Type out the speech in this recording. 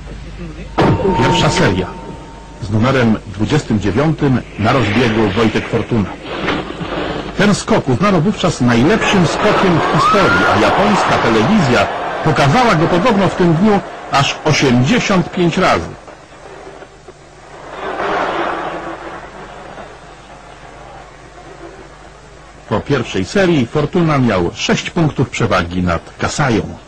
Pierwsza seria z numerem 29 na rozbiegu Wojtek Fortuna. Ten skok uznano wówczas najlepszym skokiem w historii, a japońska telewizja pokazała go podobno w tym dniu aż 85 razy. Po pierwszej serii Fortuna miał 6 punktów przewagi nad Kasają.